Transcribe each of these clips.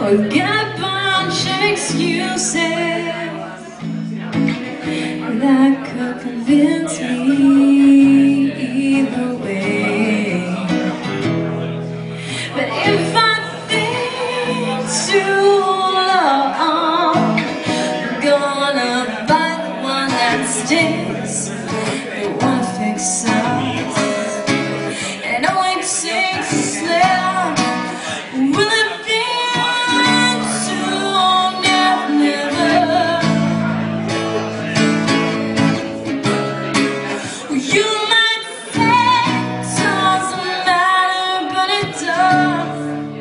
We've got a bunch of excuses that could convince me either way. But if I think too long, I'm gonna buy the one that sticks, the one that fixes us, and only takes a slip. Will it be too never? You might say it doesn't matter, but it does.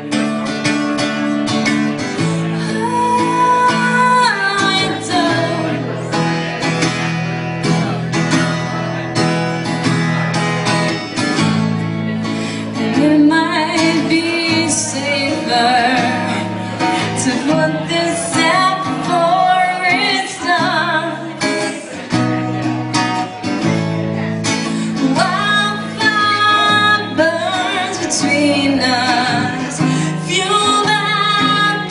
It might be safer to put this out before it's done. Wildfire burns between us, fuel that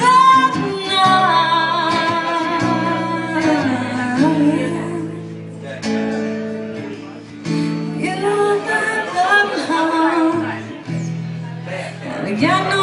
burn. You know that love. We got no